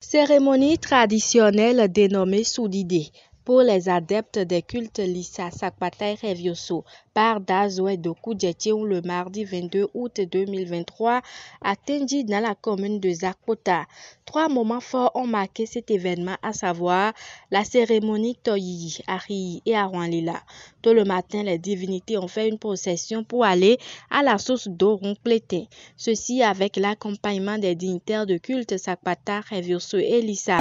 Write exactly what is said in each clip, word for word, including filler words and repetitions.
Cérémonie traditionnelle dénommée Soudidé pour les adeptes des cultes Lissa Sakpata Revioso par Dazoé Doku Djetcheung le mardi vingt-deux août deux mille vingt-trois à Tendji dans la commune de Zakpota. Trois moments forts ont marqué cet événement, à savoir la cérémonie Toyi, Ari et Arwanlila. Tôt le matin, les divinités ont fait une procession pour aller à la source d'eau Ronplétin. Ceci avec l'accompagnement des dignitaires de culte Sakpata Revioso et Lissa.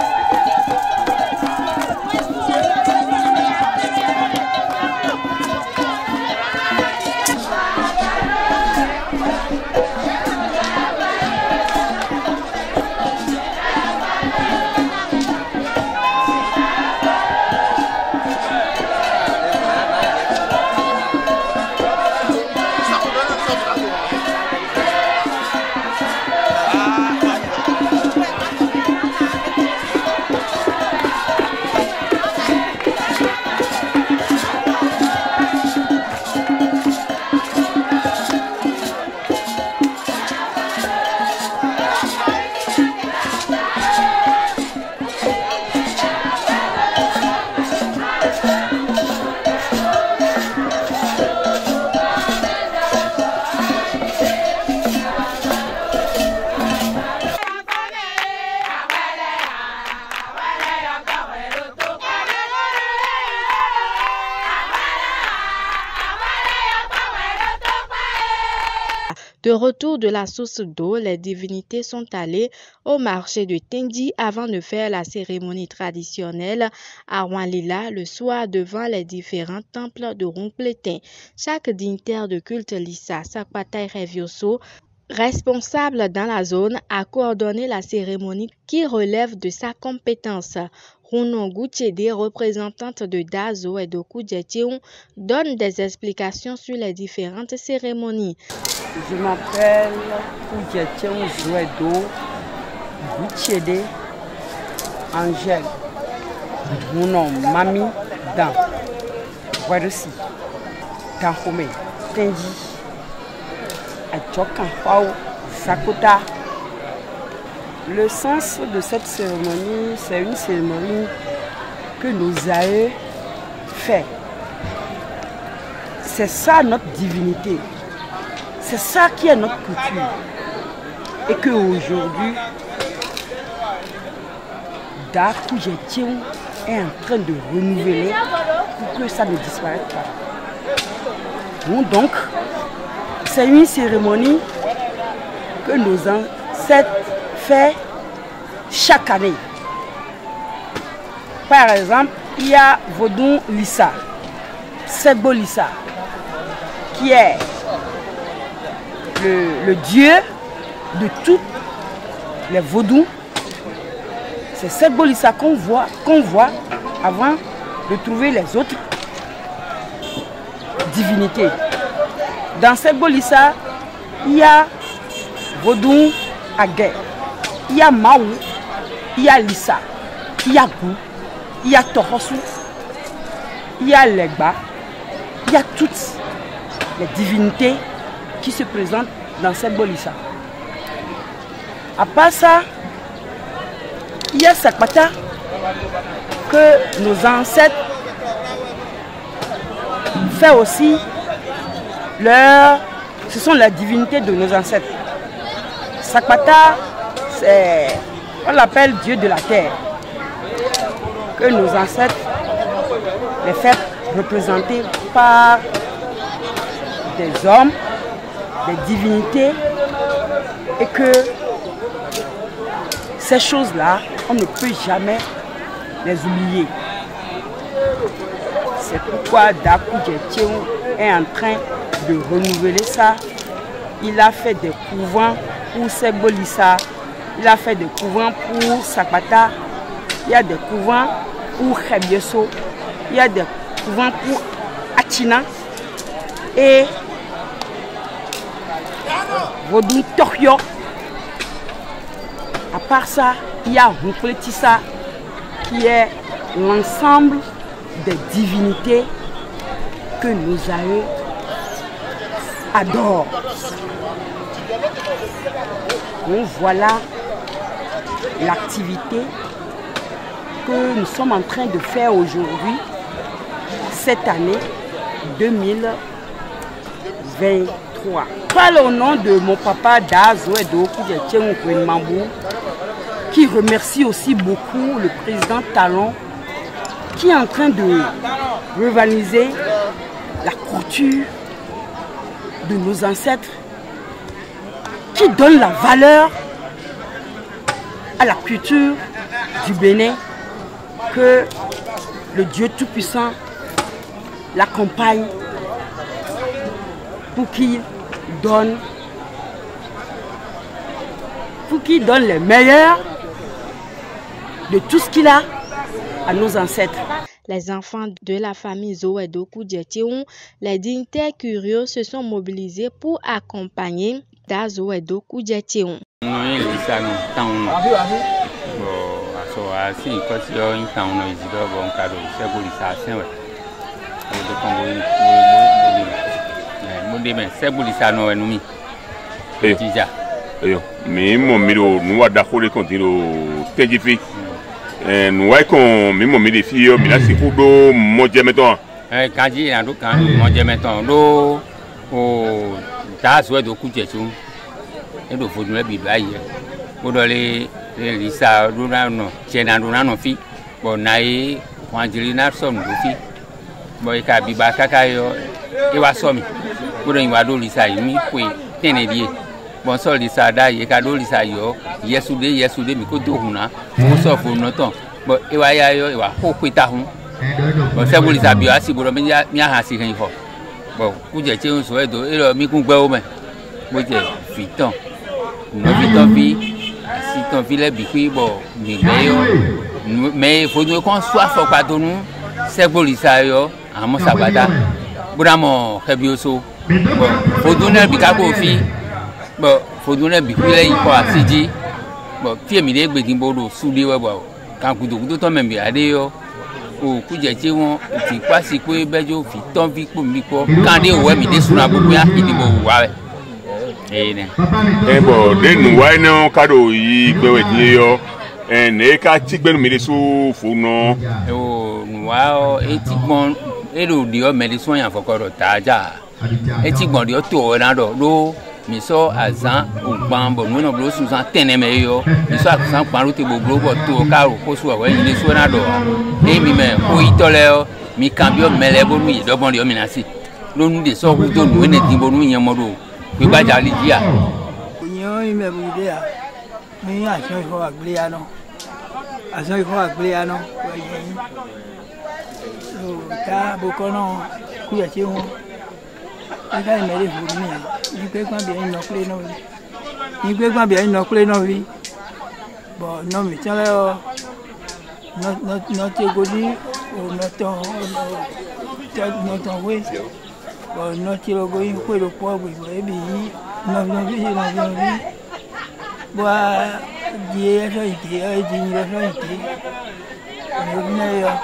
De retour de la source d'eau, les divinités sont allées au marché de Tendji avant de faire la cérémonie traditionnelle à Arwanlila le soir devant les différents temples de Ronplétin. Chaque dignitaire de culte Lissa Sakpata Revioso, responsable dans la zone, a coordonné la cérémonie qui relève de sa compétence. Runongu Tchede, représentante de Dazo et Doku Djetcheung, donne des explications sur les différentes cérémonies. Je m'appelle Djetcheung Jouedo Tchede Angèle. Mon nom Mami Dan. Voici Tanhome Tendji Achokan Pao Zakpota. Le sens de cette cérémonie, c'est une cérémonie que nos aïeux fait. C'est ça notre divinité. C'est ça qui est notre culture. Et qu'aujourd'hui, Daku Djetcheung est en train de renouveler pour que ça ne disparaisse pas. Bon, donc, c'est une cérémonie que nos ancêtres font chaque année. Par exemple, il y a Vodou Lissa, Segbo Lissa, qui est Le, le dieu de tous les vaudous. C'est Segbo Lissa qu'on voit, qu'on voit avant de trouver les autres divinités. Dans Segbo Lissa, il y a Vodou Agé, il y a Maou, il y a Lissa, il y a Gou, il y a Torosu, il y a Legba, il y a toutes les divinités qui se présente dans cette Lissa. À part ça, il y a Sakpata que nos ancêtres font aussi leur... Ce sont les divinités de nos ancêtres. Sakpata, c'est... on l'appelle Dieu de la terre. Que nos ancêtres les font représenter par des hommes, des divinités, et que ces choses-là, on ne peut jamais les oublier. C'est pourquoi Daku Djetcheung est en train de renouveler ça. Il a fait des couvents pour Segbo Lissa, il a fait des couvents pour Sakpata, il y a des couvents pour Revioso, il y a des couvents pour Achina et Vodou Tokyo. À part ça, il y a Ronplétissa qui est l'ensemble des divinités que nos aïeux adorent. Donc voilà l'activité que nous sommes en train de faire aujourd'hui, cette année deux mille vingt-trois. Je parle au nom de mon papa Dazoedo Mambou, qui remercie aussi beaucoup le président Talon, qui est en train de revaloriser la culture de nos ancêtres, qui donne la valeur à la culture du Bénin, que le Dieu Tout-Puissant l'accompagne pour qu'il donne, pour qu'il donne les meilleurs de tout ce qu'il a à nos ancêtres. Les enfants de la famille Zoedo Koudjetioun, les dignitaires curieux se sont mobilisés pour accompagner Dazoedo Koudjetioun. Mais mon miro nous a d'accord continue téjifi nous a qu'on même mon défi mais là c'est pour do moje meton eh kanji na do kan moje meton do o Dazoedo Koudjetioun e do fodun e bi baye o do le lisa do na no chena do na no fi bo na e Angelina som do fi bo e ka bi ba kaka yo e wa so mi bo do yin wa do lisa yi mi pe tene die bon so lisa da ye ka do lisa yo yesude yesude mi ko do huna mo so fo no ton bo e wa ya yo e wa ho kwita hun bo se bo lisa bi asi bo mi ya mi ha si kan ho bo Koudjetioun so e do e lo mi kun gbe o me bo je fi ton no fi ton bi si ton fi le bi ki bo mi gbe yo mais il faut qu'on soit fort pardon c'est bon lisa yo amo sabada buramo kebioso bon faut donner bi ka ko fi bon faut donner bi ku le iko asiji bon fi mi le gbedin bodo sude we bo kan kudo kudo to membe ade yo o Koudjetioun ti kwasi pe bejo fi ton fi po mi ko kan de o we mi de suna gbogbo ya kidi bo wa eh ne eh bo de nu wa no kado yi gbe we di yo ne ka tigbenu mi so fo no o nuwa e tigbon e do di o medicine yan fokoro taja e tigbon di o to na do lo mi so azan ogban bo no bro susan tene me yo mi so azan paru te bo bro bo to ka ro ko so we ni so na do e mi me o itole o mi cambio mele bo mi do bon di o mi na si lo nu de so ku to nu ne tin bo nu yen mo do pe gba jali ji a oyin mi me bu de a mi a so fo agbe ya no aso ifo agbe ano yin so ta bokono Koudjetioun aka imere furu mi ni pe gban bi no play no ni pe gban bi no play no vi bo no mi tele o no no no te godi o no to no to we bo no ti lo go yin ko lo po gbe bi no no vi no vi bo die so ite e di ni so ite ni ne yo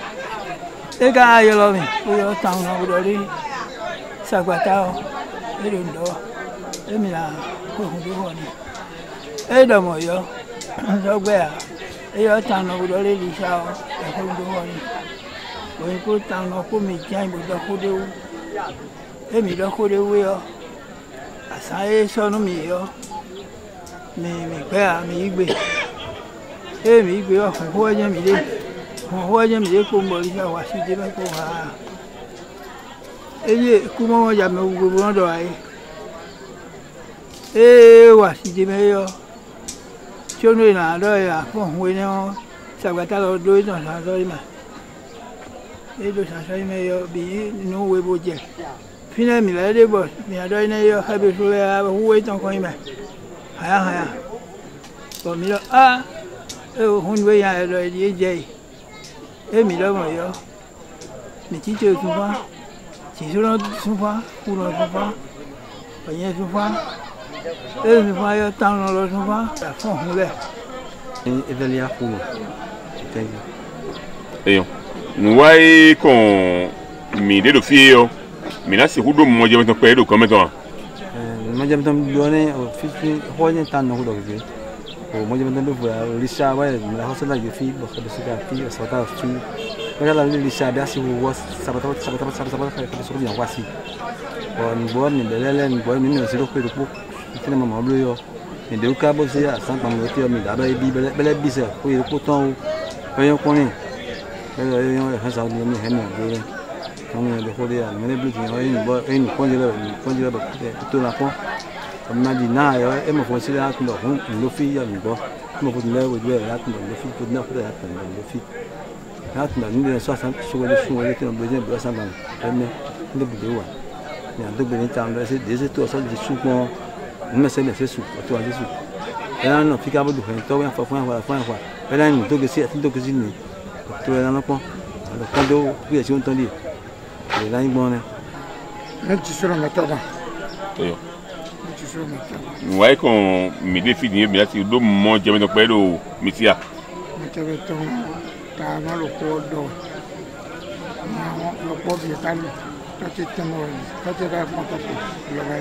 e ga yo lo mi o yo tan no do ri sagbata o e do ndo e mi la ko hu do ho ni e do mo yo so gbe a e yo tan no do ri li sa o e ko do ho ni o ko tan no ko mi jan bo do ko de o e mi do ko de o yo asa e so no mi yo mi mi pe a mi gbe e mi gbe o fun ho je mi le fun ho je mi le ko mo ri wa si de ko ha e ye ku mo ja me ugbo bo do ai e wa si de me yo cho no na do ya fun we no sagbata lo do no sa so ma e do sa so me yo bi no we bo je fina mi la de bo mi ado ne yo ha be so ya hu we ton ko ma haya haya bo mi lo a e hun we ya lo di je e mi lo mo yo mi ti je tu fa ti so lo tu fa ku lo tu fa bo ye tu fa e mi fa yo tan lo tu fa ta fo hun le e velia ku eyo nu wai con mi de do fio mi na se hudo mo je meton pe do ko meton mo je meton do ne o fi fi ho ni tan no do fi moja mentan tu Lisa wa la hosa la yufi ba khada suka ti asata su kala Lisa da si was sabata sabata sabata sabata khada su yang wasi bon bon ni belelen bon ni si ko ko kina mama blo yo ni de ka bo se ya san pam lo ti mi da ba bi bele bi se ko ko ton ko yo ko ni yo yo ha sa ni mi he no do on est de rodé à mener plus une bonne une conduire une conduire tout la fois on m'a dit na et me faut là tout le le fille mi bo me faut là ou là tout le fille tout na pour là le fille là tout le monde soixante sur le sur le temps besoin de cent ans mais le bout wa il y a deux bonnes temps c'est des étoiles ça des sous qu'on me c'est c'est sous toi des sous là non fica bo do então é foi foi foi foi là não do que se do que se ni tu là não com quando eu tinha um tanto et là il bon même tu seras metteur oui tu seras metteur ouais qu'on me définit bien si do mon jamais donc pelo misia metteur ton ta ma lo ko do non lo ko bi tan ta ti temo ta ti da ko ta lo vai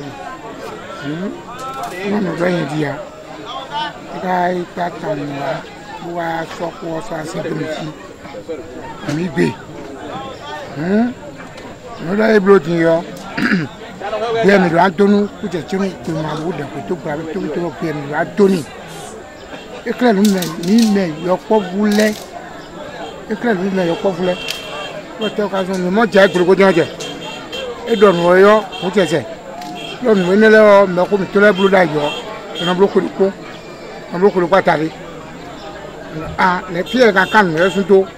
hmm non va dia dai ta tan wa so ko so asi ko mi mi be hmm no da e blotin yo bien mi do antonu ku je chinu ku ma bu da ku to gba to to ku mi do antoni e kle lu me ni me yo po vule e kle lu me yo po vule o te occasion ni mo je guru ko je e do no yo ku je je lo mi ne le o me ko mi to le blu da yo na blu ko ko na blu ko ko tari ah le pie ka kan me sun to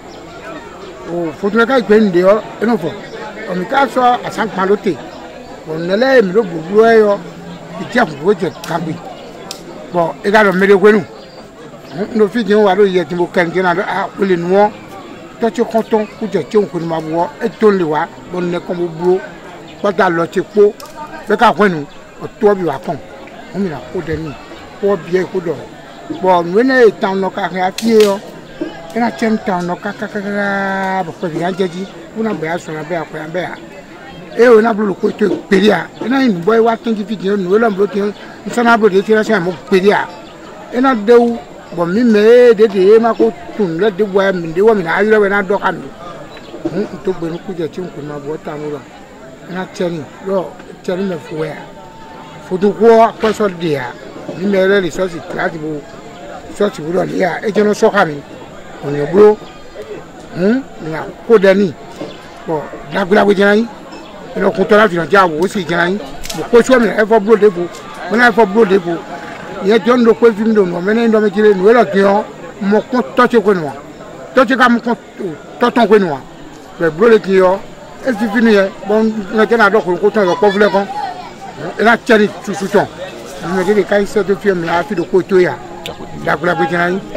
o fotu ka gbe nde yo e no fo on ka so asan palote on le mi lo gbogbo eyo ije fun je kambi bo e ga lo mere gwenu no fi jin wa lo ye ti mo kan jina a o le nuwo to ti konton ku je ti on ko ni ma wo e to le wa bo ne kon gbogbo pa da lo ti po be ka kwenu o to bi wa kon o mi na ko de ni ko bi e ko do bo nwe na e tan no ka ka fi yo e na chen tan no ka ka ka bo ko bi an jeji una be aso na be akwa be a e o na blu ko to peria e na ni boy wa twenty fifteen no lo mblo tin nsana blo de tira se mo peria e na dewu bo mi me de de ma ko tun le de boy mi de wo mi na ayiro we na do kan mi to gbe ku je ti ko ma bo ta mo lo na cheni lo cheni me fu ya fu du ko ko so dia mi me re resource class bo so ti bu lo ya e je no so ka mi on yo bro hm na ko de ni bo dagura we jana yi ino ko to la fi na ja wo si jana yi bo ko so mi e fo bro de bo mo na fo bro de bo ye jon do ko fi mi do no me ne ndo me jire no lo kion mo ko to che ko no to che ka mo ko to ton ko no be bro le kion e fi fi ni ye bon na jana do ko ko ton yo ko vle kon e na cheri tu su ton me de kai so de fi mi a fi do ko to ya dagura we jana yi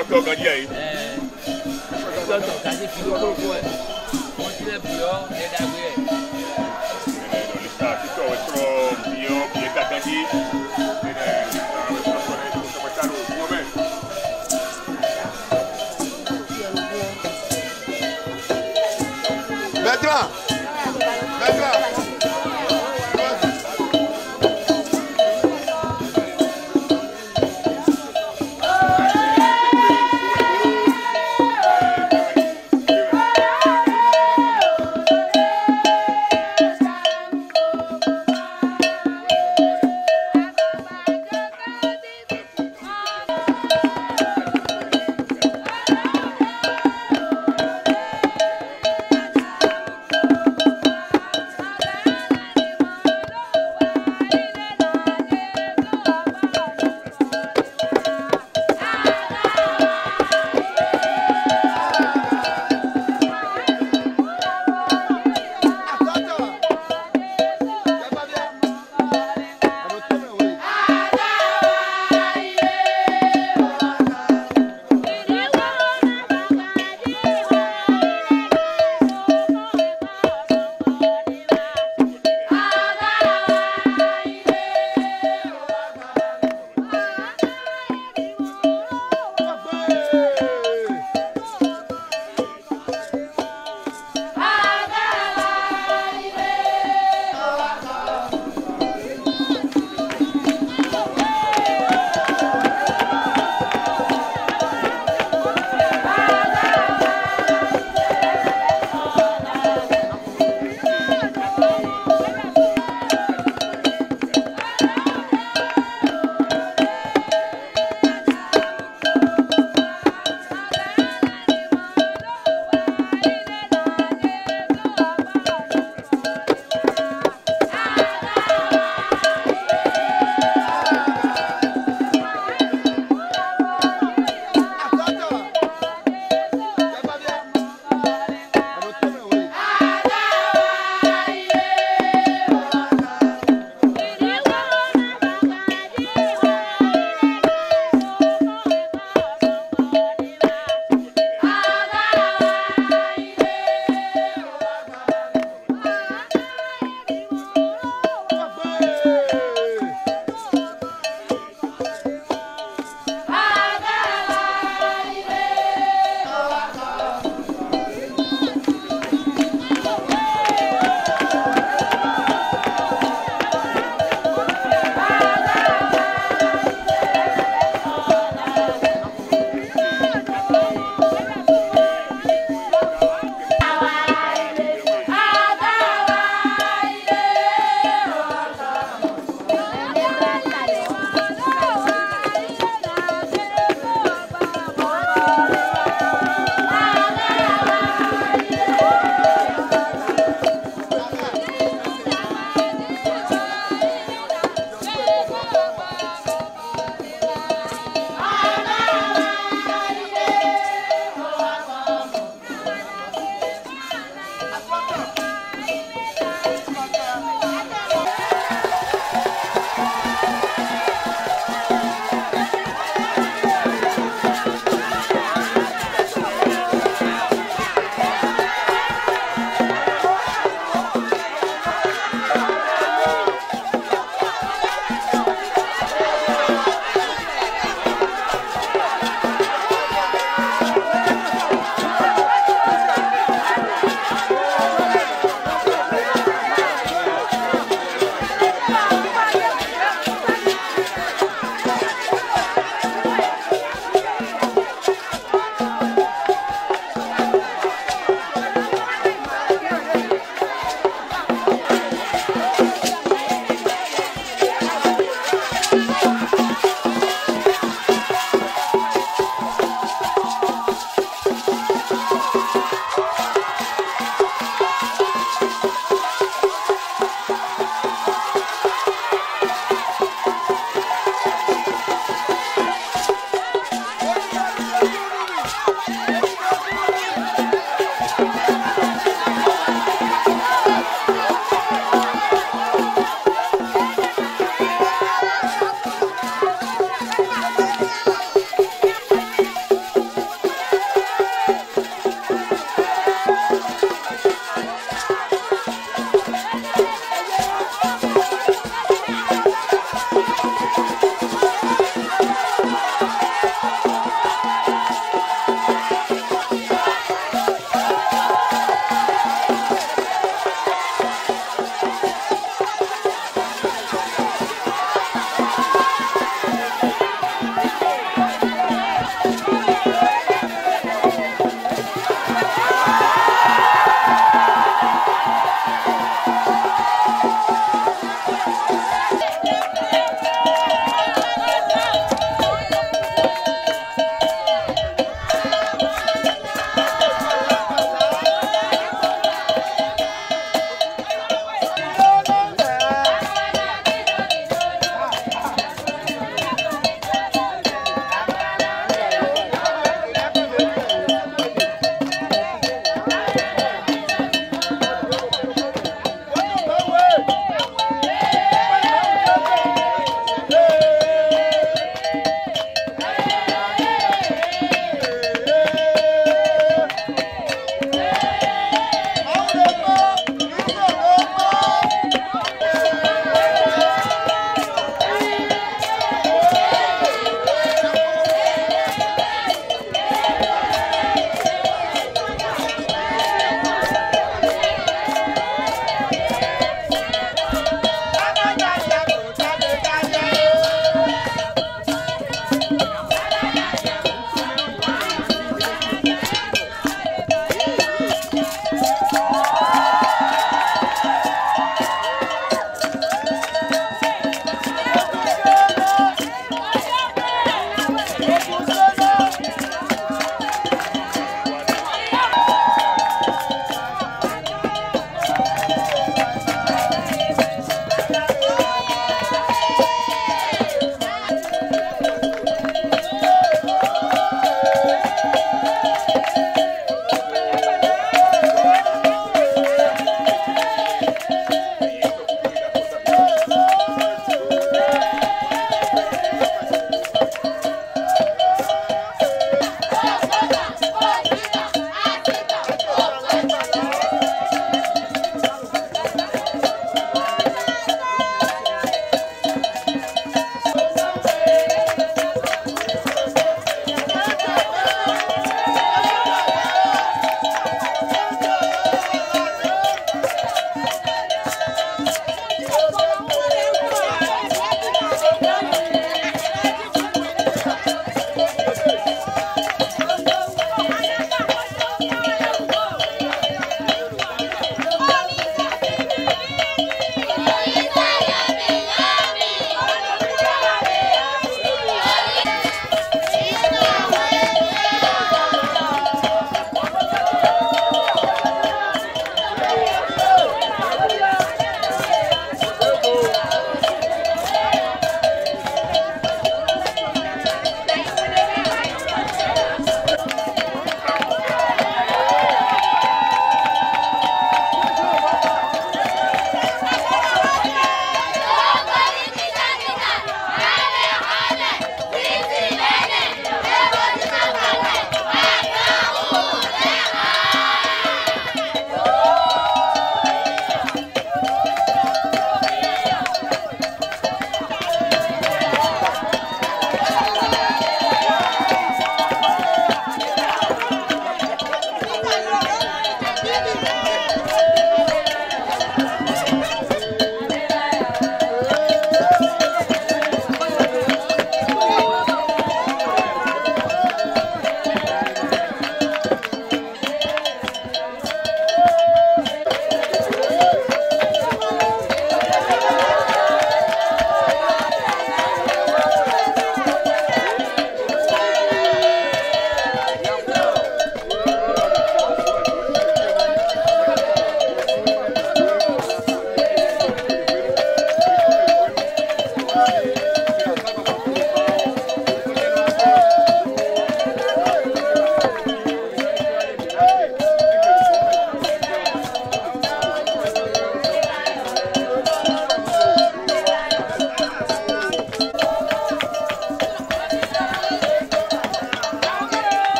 Toto Gandhi aí. É. Toto Gandhi ficou com o onde é pior, é da vez. É, ele está aqui com o outro pior, que é da Gandhi. É, está passando o momento. Bertrand, Bertrand.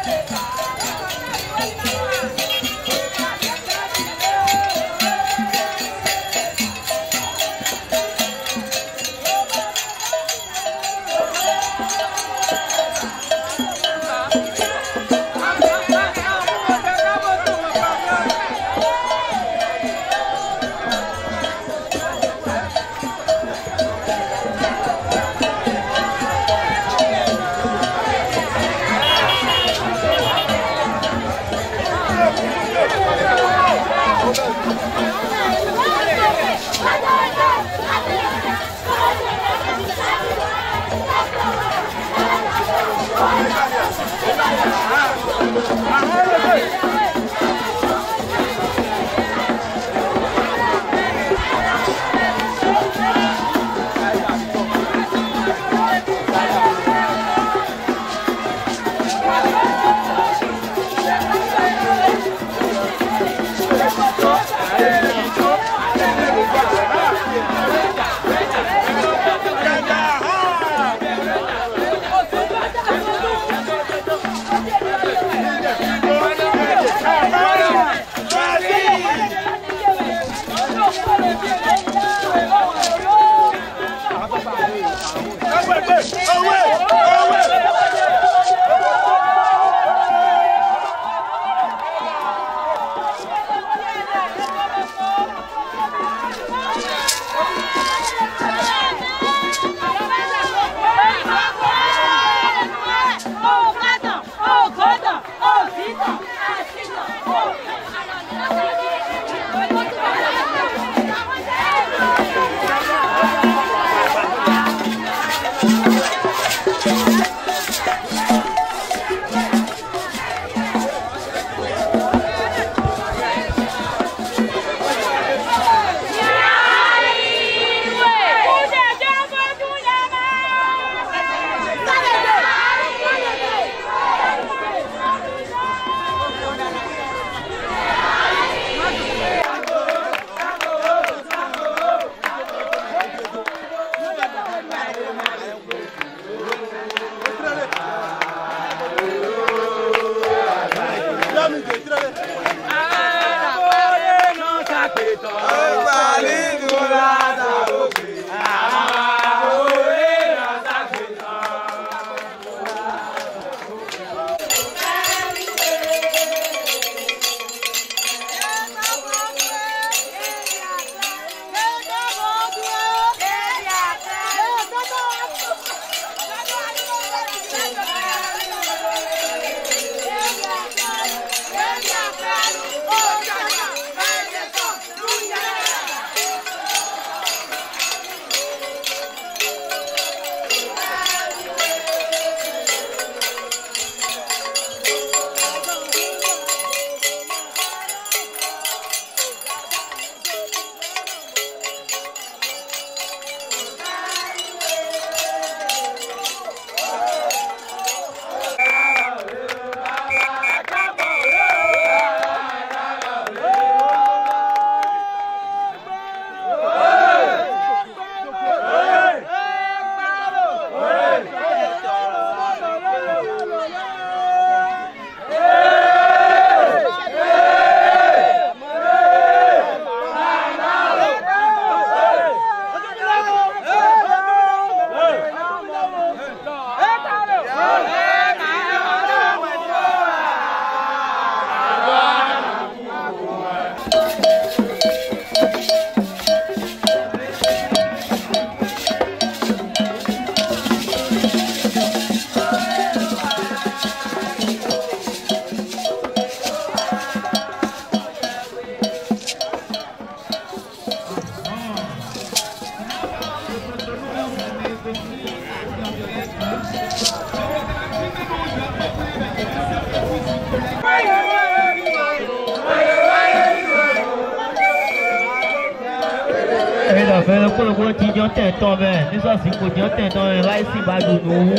fẹ́ kólókó tí jọ tẹ̀ tán bẹ́ẹ̀ nísọ̀sí kò jọ tẹ̀ tán bẹ́ẹ̀ láìsí ìbádùn lówó.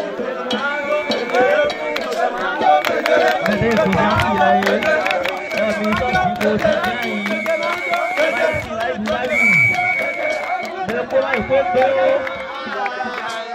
Bẹ́ẹ̀ kò já sí láyé ẹ̀mí sọ̀sí kò ti jẹ́ yìí láìsí láìbùbádùn. Bẹ́ẹ̀ kó láì pé pé ó.